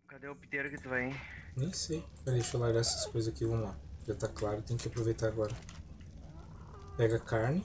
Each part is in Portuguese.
Cadê o piteiro que tu vai, hein? Nem sei. Peraí, deixa eu largar essas coisas aqui, vamos lá. Já tá claro, tem que aproveitar agora. Pega a carne.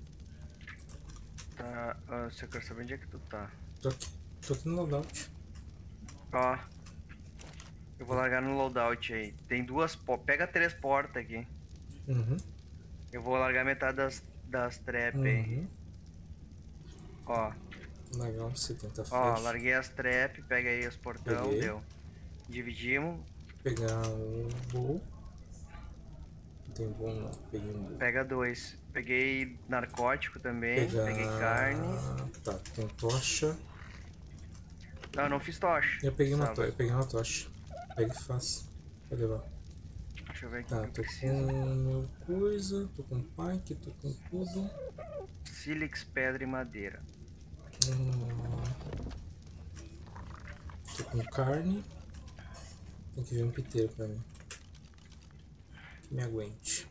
Tá, você quer saber onde é que tu tá? Tô aqui. Tô aqui no loadout. Ó, eu vou largar no loadout aí. Tem duas pega 3 portas aqui. Uhum. Eu vou largar metade das trap aí. Uhum. Ó, Legal, 70 ó, flecha. larguei as trap, pega aí os portão, Peguei. deu. Dividimos, Pegar um bowl. Não tem bowl não. Peguei um bowl. pega 2. Peguei narcótico também, peguei carne. Pegar. Tá, tem tocha. Não, não fiz tocha. Eu peguei uma tocha. Sabe? Eu peguei uma tocha. Pega e faz. Pode levar. Deixa eu ver aqui o Tá, que eu tô preciso. com meu coisa. Tô com pike, tô com tudo. Sílex, pedra e madeira. Tô com carne. Tem que vir um piteiro pra mim. Que me aguente.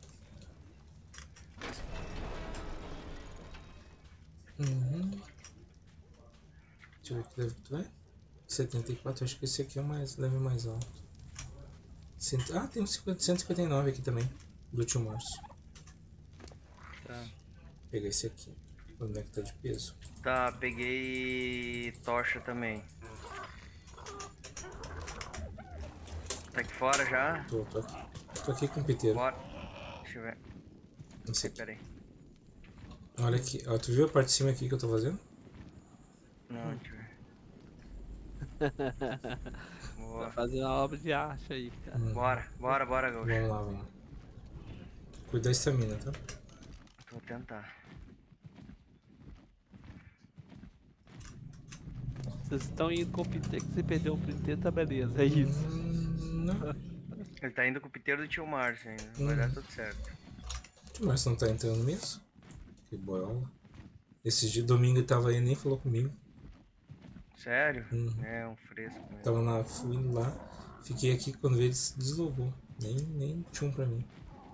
Deixa eu ver que level tu é. 74, acho que esse aqui é o mais level mais alto. Ah, tem um 159 aqui também. Do Tio Março. Tá. Pegar esse aqui. Onde é que tá de peso? Tá, peguei tocha também. Tá aqui fora já? Tô aqui. Tô aqui com o piteiro. Bora. Deixa eu ver. Esse aqui. Peraí. Olha aqui. Ó, tu viu a parte de cima aqui que eu tô fazendo? Não, deixa eu ver. Vai Boa. fazer uma obra de arte aí, cara. Bora, Gaúcho. Vamos lá, vamos lá. Cuida da estamina, tá? Vou tentar. Vocês estão indo com o piteiro, que você perdeu o piteiro, tá beleza, é isso. Não. Ele tá indo com o piteiro do tio Márcio ainda. Vai dar tudo certo. O Tio Março não tá entrando mesmo? Que boiola. Esse dia domingo ele tava aí e nem falou comigo. Sério? É, um fresco. Mesmo. Tava na. Fui lá. Fiquei aqui quando ele se deslogou. Nem tchum pra mim.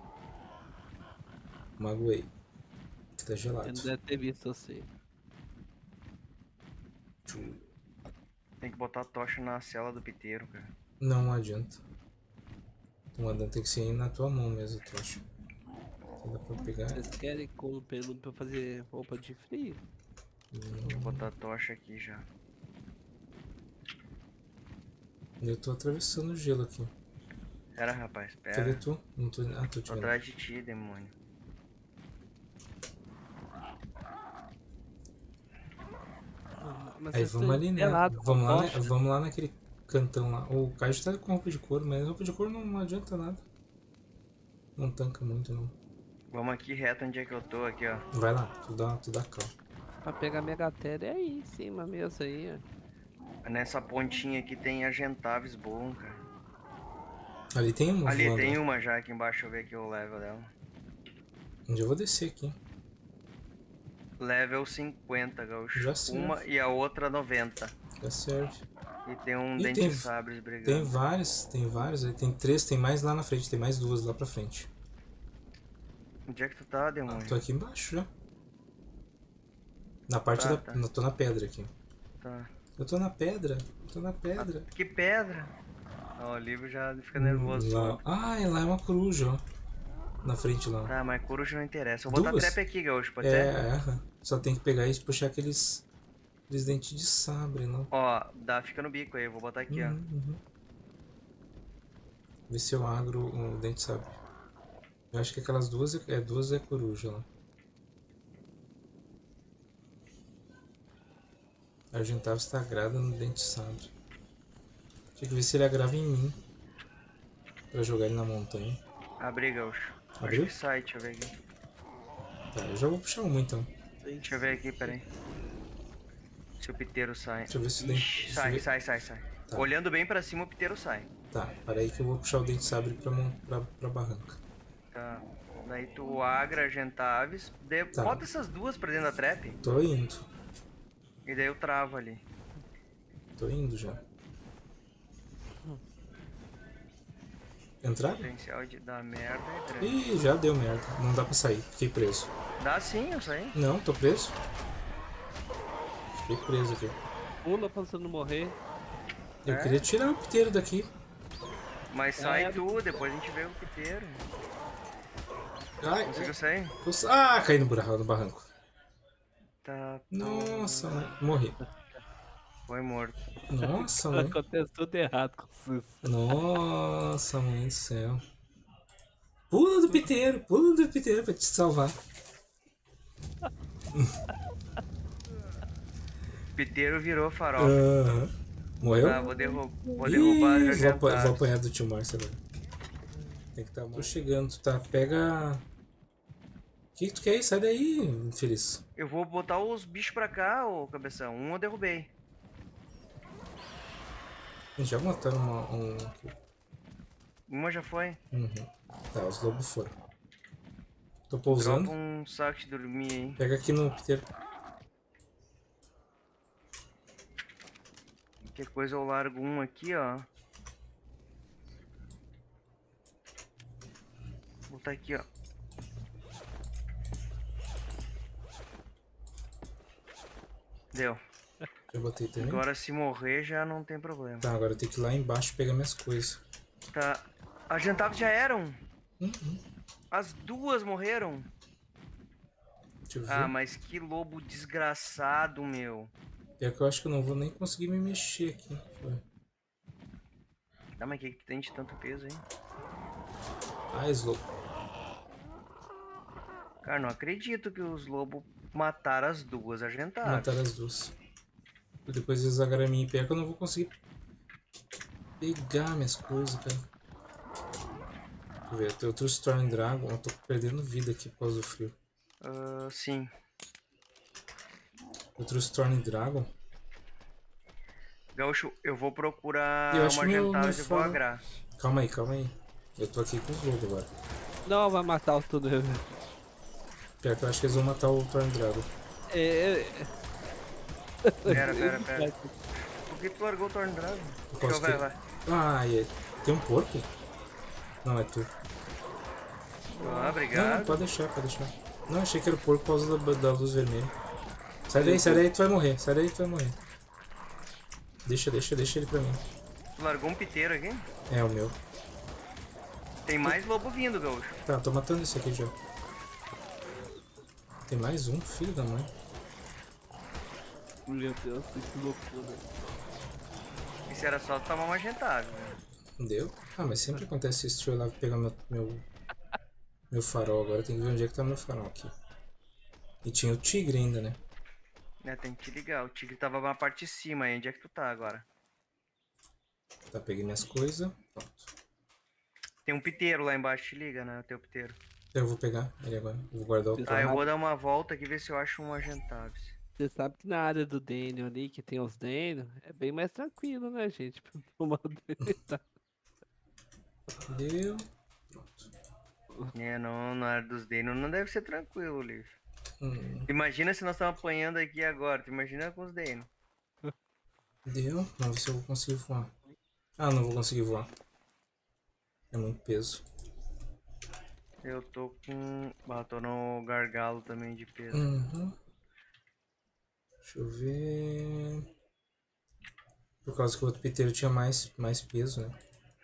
Magoei. Que tá gelado. Ele não deve ter visto você. Tchum. Tem que botar a tocha na cela do piteiro, cara. Não adianta. O comandante tem que ser aí na tua mão mesmo, tu acha? Dá pra pegar. Vocês querem com o peludo pra fazer roupa de frio? Vou botar a tocha aqui já. Eu tô atravessando o gelo aqui. Pera, rapaz, pera. Cadê tu? Não tô. Ah, tô te Tô vendo. atrás de ti, demônio. Mas Aí vocês vamos estão ali, né? pelados com Vamos lá, tocha. vamos lá naquele cantão lá. O Caio tá com roupa de couro, mas roupa de couro não adianta nada. Não tanca muito, não. Vamos aqui reto onde é que eu tô, aqui, ó. Vai lá, tu dá calma. Pra pegar megatéria é aí em cima mesmo aí, ó. Nessa pontinha aqui tem argentaves bom, cara. Ali tem uma Ali voando. tem uma já aqui embaixo, deixa eu ver aqui o level dela. Onde eu vou descer aqui. Level 50, Gaúcho. Já serve. Uma e a outra 90. Já serve. E tem um Ih, dente tem- de sabres Tem brigando. vários. Aí tem 3, tem mais lá na frente, tem mais 2 lá pra frente. Onde é que tu tá, demônio? Tô aqui embaixo já. Na parte Tá, da. tá. Tô na pedra aqui. Tá. Eu tô na pedra. Tô na pedra. Que pedra! Ó, o livro já fica nervoso. Lá. Ah, lá é uma coruja, ó. Na frente lá. Tá, mas coruja não interessa. Eu vou botar Duas? trap aqui, Gaúcho, pode É, ser? aham. Só tem que pegar e puxar aqueles dentes de sabre, não? Ó, fica no bico aí, eu vou botar aqui, ó. Vê se eu agro o dente de sabre. Eu acho que aquelas duas é coruja lá. Argentavo está agrada no dente de sabre. Tinha que ver se ele agrava em mim. Pra jogar ele na montanha. Abri, Gaúcho. Abriu? Acho que sai, deixa eu ver aqui. Tá, eu já vou puxar uma então. Deixa eu ver aqui, peraí. Se o piteiro sai. Deixa eu ver se o Ixi, dente. sai. Tá. Olhando bem pra cima, o piteiro sai. Tá, para aí que eu vou puxar o dente de sabre pra barranca. Tá. Daí tu agra, argentaves. Tá. Bota essas duas pra dentro da trap. Tô indo. E daí eu travo ali. Tô indo já. Entraram? Potencial de dar merda é grande. Ih, já deu merda. Não dá pra sair. Fiquei preso. Dá sim, eu saí. Não, tô preso. Fiquei preso aqui. Pula pra você não morrer. Eu É? queria tirar o piteiro daqui. Mas sai É. tu, depois a gente vê o piteiro. Ai, Conseguiu sair? Ah, caí no buraco, no barranco. Tá. Nossa, mãe. Morri. Foi morto. Nossa, mãe. Acontece tudo errado com vocês. Nossa, mãe do céu. Pula do piteiro pra te salvar. Piteiro virou farofa. Aham. Morreu? Tá, vou derrubar Ih, os vou ajantados. apanhar do tio Márcio agora. Tem que estar Tô chegando, tá? Pega. O que tu quer aí? Sai daí, infeliz. Eu vou botar os bichos pra cá, ô cabeção. Um eu derrubei. Já mataram um. Uma já foi. Uhum. Tá, os lobos foram. Tô pousando. Dropa um saco de dormir aí. Pega aqui no piteiro. Qualquer coisa eu largo um aqui, ó. Vou botar aqui, ó. Deu. Eu botei também. Agora se morrer já não tem problema. Tá, agora eu tenho que ir lá embaixo pegar minhas coisas. Tá. As jantadas já eram. Uhum. As duas morreram. Deixa eu ver. Ah, mas que lobo desgraçado, meu. Pior que eu acho que eu não vou nem conseguir me mexer aqui. Ué. Tá, mas o que tem de tanto peso, hein? Ah, slow. Cara, não acredito que os lobos mataram as duas agentadas. Mataram as duas. E depois eles agarram a minha. Pior que eu não vou conseguir pegar minhas coisas, cara. Deixa eu ver, eu tenho outro Storm Dragon. Eu tô perdendo vida aqui por causa do frio. Sim. Outro Storm Dragon. Gaúcho, eu vou procurar Eu acho uma que meu agentada e vou fora- agrar. Calma aí, calma aí. Eu tô aqui com os lobos agora. Não, vai matar o tudo. Pior que eu acho que eles vão matar o Storm Dragon. Pera. Por que tu largou o Torn Dragon? Eu posso Vai, ter- vai. Ah, e aí? Tem um porco? Não, é tu. Ah, Não, obrigado. pode deixar, pode deixar. Não, achei que era o porco por causa da luz vermelha. Sai daí, tu vai morrer. Sai daí, tu vai morrer. Deixa ele pra mim. Tu largou um piteiro aqui? É o meu. Tem mais lobo vindo, Gaúcho. Tá, tô matando esse aqui já. Tem mais um, filho da mãe. Meu Deus, que loucura. Isso era só tomar uma agentada, né? Deu? Ah, mas sempre acontece isso. Deixa eu ir lá pegar meu farol agora. Tem que ver onde é que tá meu farol aqui. E tinha o tigre ainda, né? É, tem que te ligar. O tigre tava na parte de cima aí. Onde é que tu tá agora? Tá, peguei minhas coisas. Pronto. Tem um piteiro lá embaixo, te liga, né? O teu piteiro. Eu vou pegar ele agora. Vou guardar o Tá, Tá, eu farol. vou dar uma volta aqui ver se eu acho um agentado. Você sabe que na área do Daniel ali, que tem os Daniel, é bem mais tranquilo, né, gente? Pra tomar o Daniel. Deu. Pronto. É, não, na área dos Daniel não deve ser tranquilo, Liv. Hum, Imagina se nós estamos apanhando aqui agora. Tu imagina com os Daniel. deu. Vamos ver se eu vou conseguir voar. Ah, não vou conseguir voar. É muito peso. Eu tô com... Ah, tô no gargalo também de peso. Uhum. Deixa eu ver. Por causa que o outro piteiro tinha mais peso, né?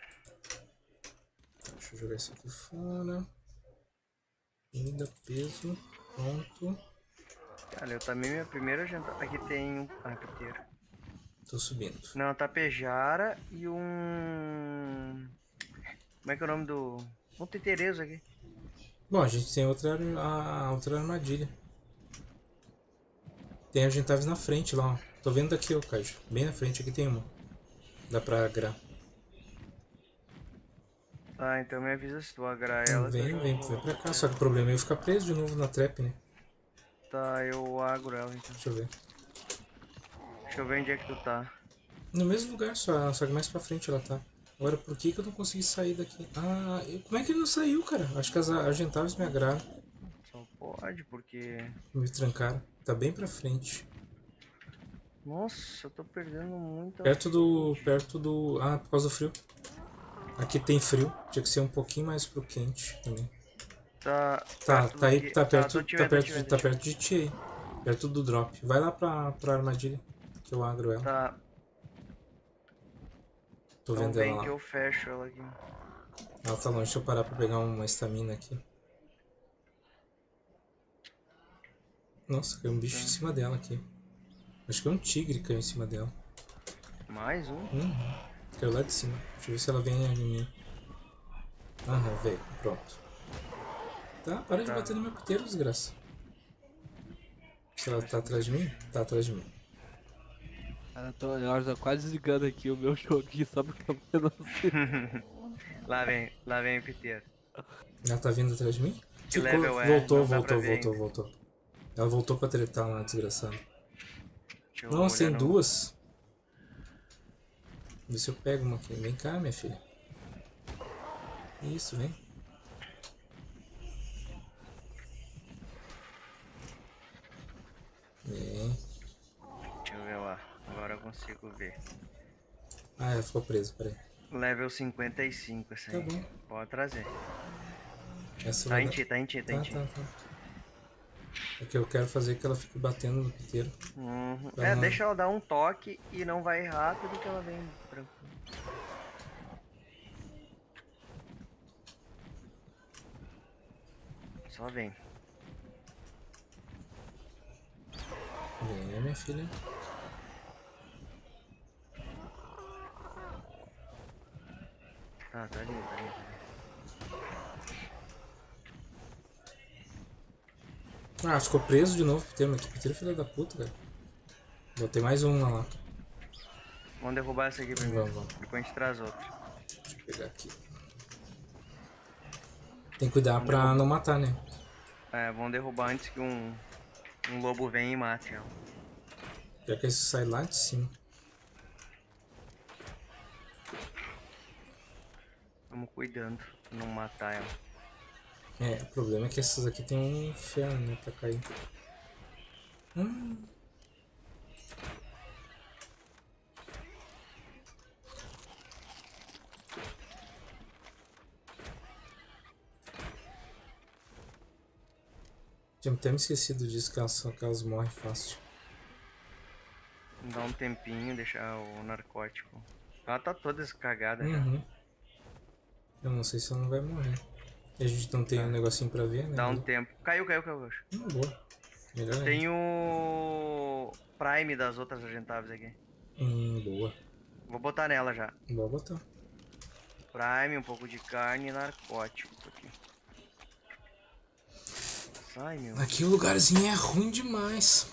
Deixa eu jogar isso aqui fora. Ainda peso. Pronto. Cara, eu também minha primeira agentada. Aqui tem um... Ah, piteiro. Tô subindo. Não, tapejara e um... Como é que é o nome do... Um teterezo aqui. Bom, a gente tem outra armadilha. Tem argentaves na frente lá, ó. Tô vendo daqui, ó, Kaiju. Bem na frente aqui tem uma. Dá pra agrar. Tá, então me avisa se tu agrar ela. Vem pra cá. Só que o problema é eu ficar preso de novo na trap, né? Tá, eu agro ela então. Deixa eu ver. Deixa eu ver onde é que tu tá. No mesmo lugar, só que mais pra frente ela tá. Agora, por que eu não consegui sair daqui? Ah, como é que ele não saiu, cara? Acho que as argentaves me agraram. Só pode, porque... Me trancaram. Tá bem pra frente. Nossa, eu tô perdendo muito. Perto do... Ah, por causa do frio. Aqui tem frio. Tinha que ser um pouquinho mais pro quente também. Tá, Tá aí, daqui. tá perto, tô te vendo, tô te vendo. tá perto de ti aí. Perto do drop. Vai lá pra armadilha, que eu agro ela. Tá. Tô Então vendo vem ela que lá. eu fecho ela aqui. Ela tá longe, deixa eu parar pra pegar uma estamina aqui. Nossa, caiu um bicho em cima dela aqui. Acho que é um tigre que caiu em cima dela. Mais um? Caiu lá de cima. Deixa eu ver se ela vem em mim. Aham, veio. Pronto. Tá, para de Tá. bater no meu piteiro, desgraça. Se ela Deixa tá eu ver atrás se de eu mim? Tá atrás de mim. Cara, eu já quase desligando aqui o meu jogo aqui só porque eu não sei. Lá vem o piteiro. Ela tá vindo atrás de mim? Que Ficou. level é? Voltou, Não dá pra voltou, ver voltou, ainda. voltou. Ela voltou pra tretar lá, desgraçada. Deixa eu Nossa, olhar tem no. duas. Vê se eu pego uma aqui. Vem cá, minha filha. Isso, vem. Vem. Deixa eu ver lá. Agora eu consigo ver. Ah, ela ficou presa, peraí. Level 55 essa Tá aí. bom. Pode trazer. Essa Tá vai em dar. ti, tá em ti, tá em Tá, ti. tá, tá. É que eu quero fazer que ela fique batendo no piteiro. Uhum. Pra É, ela- deixa ela dar um toque e não vai rápido que ela vem tranquilo. Só vem. Vem, minha filha. Tá ali, tá ali. Ah, ficou preso de novo o piteiro. Mas que piteiro filho da puta, cara. Botei mais uma lá. Vamos derrubar essa aqui primeiro. Vamos. Depois a gente traz outra. Deixa eu pegar aqui. Tem que cuidar Vamos pra derrubar. não matar, né? É, vamos derrubar antes que um lobo venha e mate ela. Já que isso sai lá de cima. Vamos cuidando pra não matar ela. É, o problema é que essas aqui tem um inferno, né, pra cair. Tinha até me esquecido disso, que elas morrem fácil. Dá um tempinho, deixar o narcótico. Ela tá toda cagada já. Eu não sei se ela não vai morrer. E a gente não tem Tá. um negocinho pra ver, né? Dá um tempo. Caiu. Acho. Boa. Melhor ainda. Tem o Prime das outras agentáveis aqui. Boa. Vou botar nela já. Boa botar. Prime, um pouco de carne e narcótico aqui. Sai, meu. Aqui o lugarzinho é ruim demais.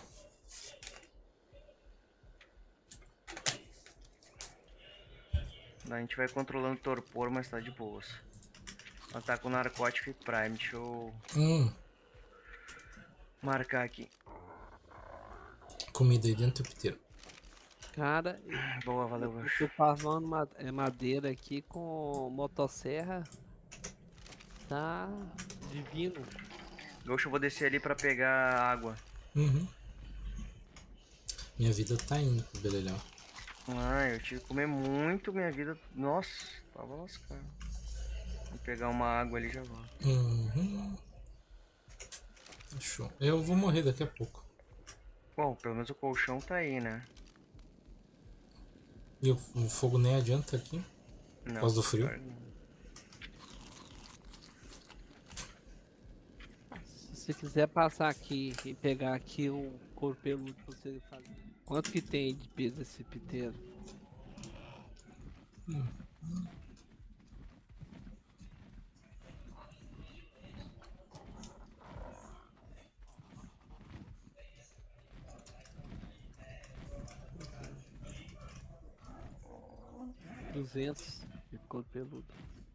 A gente vai controlando o torpor, mas tá de boas. Ela tá com narcótico e Prime. Deixa eu marcar aqui. Comida aí dentro do piteiro. Cara, Boa, valeu, eu Gacho. tô farmando madeira aqui com motosserra. Tá divino. Gacho, eu vou descer ali pra pegar água. Minha vida tá indo pro beleléu. Ah, eu tive que comer muito minha vida. Nossa, tava lascado. Vou pegar uma água ali e já volto. Show. Eu vou morrer daqui a pouco. Bom, pelo menos o colchão tá aí, né? E o fogo nem adianta aqui. Não. Por causa do frio. Pior não. Se você quiser passar aqui e pegar aqui o couro peludo pra você fazer. Quanto que tem de peso esse piteiro? $200 de couro peludo.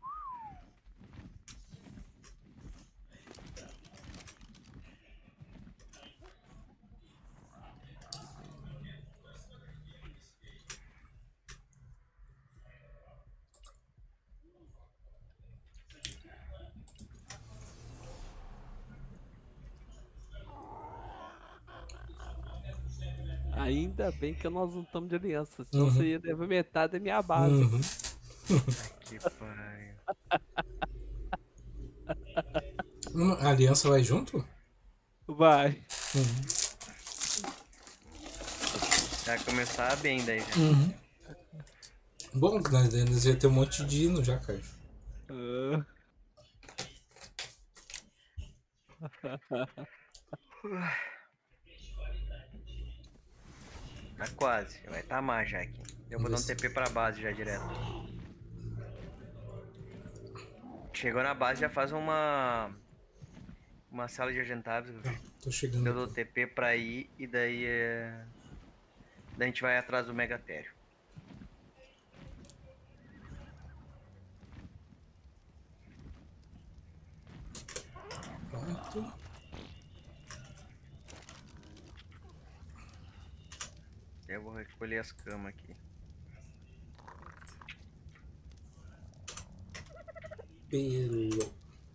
Ainda bem que nós não estamos de aliança, senão você ia levar metade da minha base. Que pariu. A aliança vai junto? Vai. Vai começar bem daí já. Bom, que nós ia ter um monte de hino já, cara. Ah. Tá quase. Vai tamar já aqui. Eu vou dar um TP pra base já direto. Chegou na base, já faz uma sala de agentáveis. Tá, tô chegando. Eu dou TP pra ir e daí daí a gente vai atrás do Megatério. Pronto. Eu vou recolher as camas aqui. Pelo.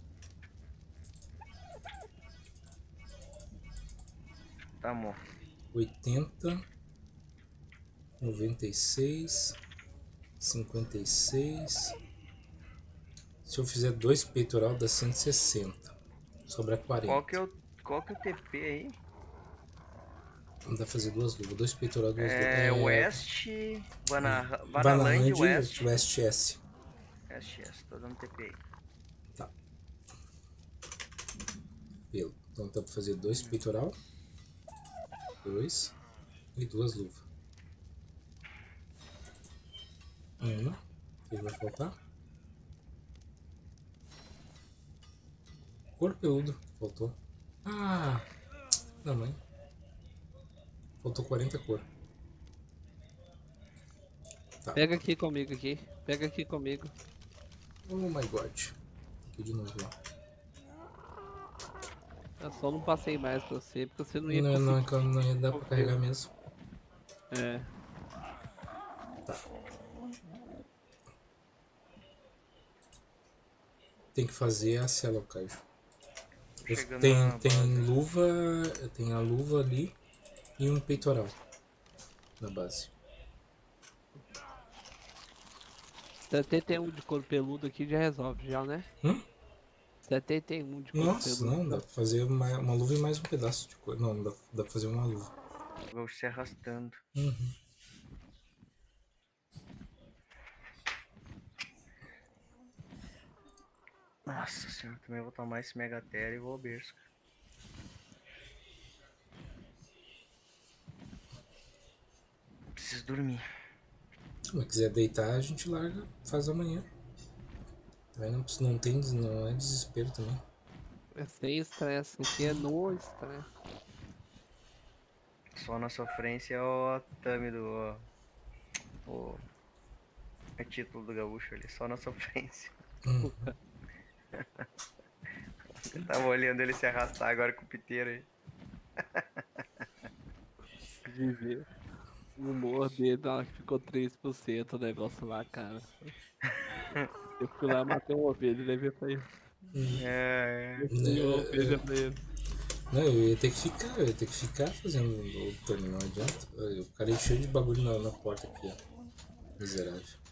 Tá bom. 80, 96, 56. Se eu fizer 2 peitoral dá 160. Sobra 40. Qual que é o TP aí? Não dá pra fazer 2 luvas. 2 peitoral, 2 luvas. West, Vanaland, Vanaland, West. West S. West, yes. Tô dando TP aí. Tá. Pelo. Então dá pra fazer 2 peitoral. 2 e 2 luvas. 1. O que vai faltar? Couro peludo. Faltou. Ah! Não, mãe. Faltou 40 cor. Tá. Pega aqui comigo aqui. Pega aqui comigo. Oh my god. Aqui de novo lá. Eu só não passei mais pra você, porque você não ia Não, conseguir. não ia dar pra carregar mesmo. É. Tá. Tem que fazer a cela, Caio. Chegando Tem na base. luva. Tem a luva ali e um peitoral na base. 71 de couro peludo aqui já resolve, já, né? 71 de couro Nossa, peludo. não, dá pra fazer uma luva e mais um pedaço de coisa. Não, dá pra fazer uma luva. Vou se arrastando. Uhum. Nossa senhora, também vou tomar esse Megatério e vou ao berço. Preciso dormir. Se quiser deitar, a gente larga, faz amanhã. Também não é desespero também. É sem estresse, aqui é no estresse. Só na sofrência é o Atami do. O é título do gaúcho ali, só na sofrência. Eu tava olhando ele se arrastar agora com o piteiro aí. De ver. O humor dele na hora que ficou 3% o negócio lá, cara. Eu fui lá, matei uma ovelha e levei pra ele. Eu fui uma ovelha pra ele. Não, eu ia ter que ficar fazendo o turno, não adianta. O cara é cheio de bagulho na porta aqui, ó. Miserável.